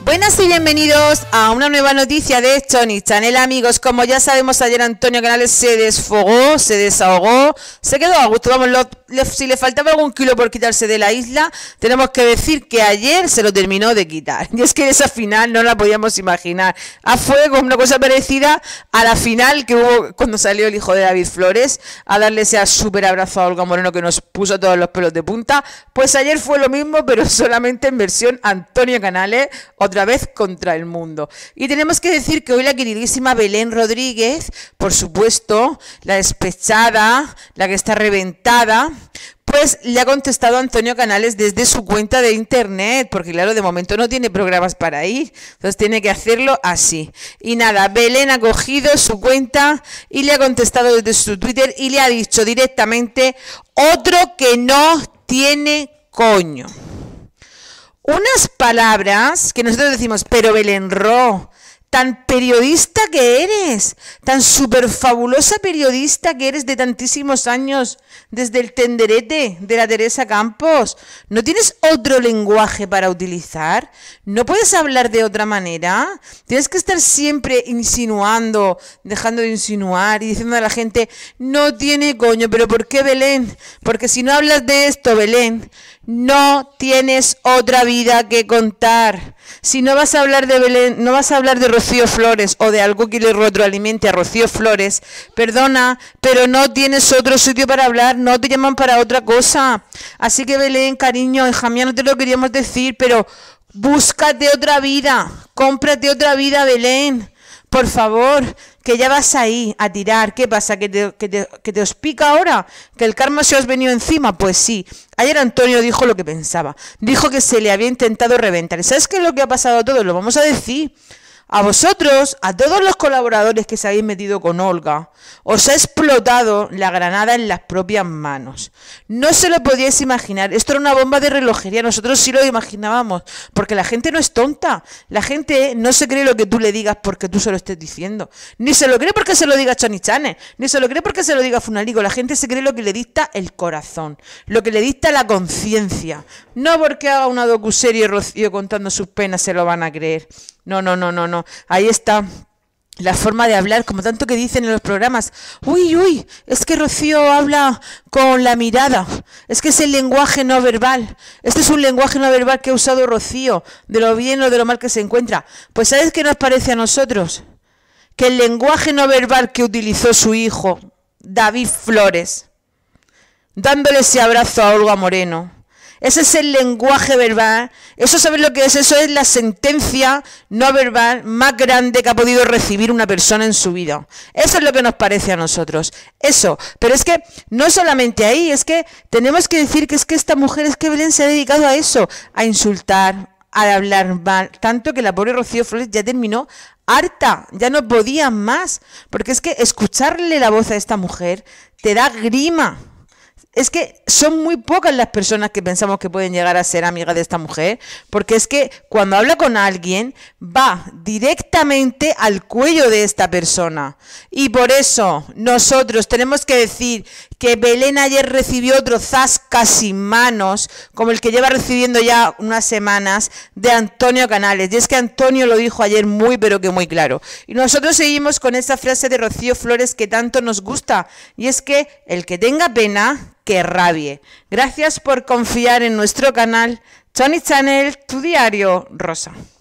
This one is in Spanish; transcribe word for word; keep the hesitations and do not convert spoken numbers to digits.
Buenas y bienvenidos a una nueva noticia de Tony Channel, amigos. Como ya sabemos, ayer Antonio Canales se desfogó, se desahogó, se quedó a gusto. Vamos, lo, le, si le faltaba algún kilo por quitarse de la isla, tenemos que decir que ayer se lo terminó de quitar. Y es que esa final no la podíamos imaginar. Ah, fue como una cosa parecida a la final que hubo cuando salió el hijo de David Flores a darle ese súper abrazo a Olga Moreno que nos puso todos los pelos de punta. Pues ayer fue lo mismo, pero solamente en versión Antonio Canales, otra vez contra el mundo. Y tenemos que decir que hoy la queridísima Belén Rodríguez, por supuesto, la despechada, la que está reventada, pues le ha contestado a Antonio Canales desde su cuenta de internet, porque claro, de momento no tiene programas para ir, entonces tiene que hacerlo así. Y nada, Belén ha cogido su cuenta y le ha contestado desde su Twitter y le ha dicho directamente: otro que no tiene coño. Unas palabras que nosotros decimos, pero Belén Ro, tan periodista que eres, tan súper fabulosa periodista que eres de tantísimos años, desde el tenderete de la Teresa Campos, ¿no tienes otro lenguaje para utilizar? ¿No puedes hablar de otra manera? ¿Tienes que estar siempre insinuando, dejando de insinuar y diciendo a la gente, no tiene coño? ¿Pero por qué, Belén? Porque si no hablas de esto, Belén, no tienes otra vida que contar. Si no vas a hablar de Belén, no vas a hablar de Rocío Flores o de algo que le retroalimente a Rocío Flores, perdona, pero no tienes otro sitio para hablar, no te llaman para otra cosa. Así que Belén, cariño, hija mía, no te lo queríamos decir, pero búscate otra vida, cómprate otra vida, Belén. Por favor, que ya vas ahí a tirar. ¿Qué pasa? ¿Que te, que, te, ¿Que te os pica ahora? ¿Que el karma se os ha venido encima? Pues sí. Ayer Antonio dijo lo que pensaba. Dijo que se le había intentado reventar. ¿Sabes qué es lo que ha pasado a todos? Lo vamos a decir. A vosotros, a todos los colaboradores que se habéis metido con Olga, os ha explotado la granada en las propias manos. No se lo podíais imaginar. Esto era una bomba de relojería. Nosotros sí lo imaginábamos. Porque la gente no es tonta. La gente no se cree lo que tú le digas porque tú se lo estés diciendo. Ni se lo cree porque se lo diga Tony Channel. Ni se lo cree porque se lo diga Funalico. La gente se cree lo que le dicta el corazón. Lo que le dicta la conciencia. No porque haga una docuserie Rocío contando sus penas se lo van a creer. No, no, no, no, no. Ahí está la forma de hablar, como tanto que dicen en los programas. Uy, uy, es que Rocío habla con la mirada. Es que es el lenguaje no verbal. Este es un lenguaje no verbal que ha usado Rocío, de lo bien o de lo mal que se encuentra. Pues ¿sabes qué nos parece a nosotros? Que el lenguaje no verbal que utilizó su hijo, David Flores, dándole ese abrazo a Olga Moreno, ese es el lenguaje verbal. Eso, ¿sabes lo que es? Eso es la sentencia no verbal más grande que ha podido recibir una persona en su vida. Eso es lo que nos parece a nosotros. Eso. Pero es que no solamente ahí, es que tenemos que decir que es que esta mujer, es que Belén se ha dedicado a eso, a insultar, a hablar mal, tanto que la pobre Rocío Flores ya terminó harta, ya no podía más. Porque es que escucharle la voz a esta mujer te da grima. Es que son muy pocas las personas que pensamos que pueden llegar a ser amigas de esta mujer, porque es que cuando habla con alguien va directamente al cuello de esta persona. Y por eso nosotros tenemos que decir que Belén ayer recibió otro zasca sin manos, como el que lleva recibiendo ya unas semanas, de Antonio Canales. Y es que Antonio lo dijo ayer muy pero que muy claro. Y nosotros seguimos con esa frase de Rocío Flores que tanto nos gusta, y es que el que tenga pena, que rabie. Gracias por confiar en nuestro canal Tony Channel, tu diario rosa.